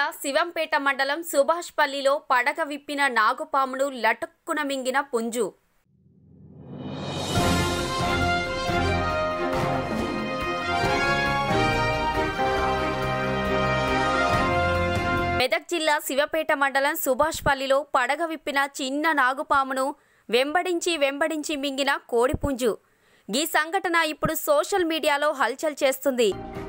జిల్లా శివంపేట మండలం సుభాష్పల్లిలో పడగ విప్పిన నాగుపామును లటుక్కున మింగిన పుంజు. మెదక్ జిల్లా శివంపేట మండలం సుభాష్పల్లిలో పడగ విప్పిన చిన్న నాగుపామును వెంబడించి మింగిన కోడిపుంజు. ఈ సంఘటన ఇప్పుడు సోషల్ మీడియాలో హల్చల్ చేస్తుంది.